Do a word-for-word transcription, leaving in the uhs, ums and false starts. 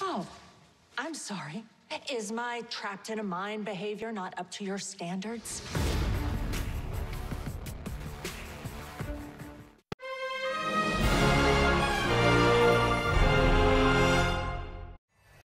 Oh, I'm sorry. Is my trapped in a mine behavior not up to your standards?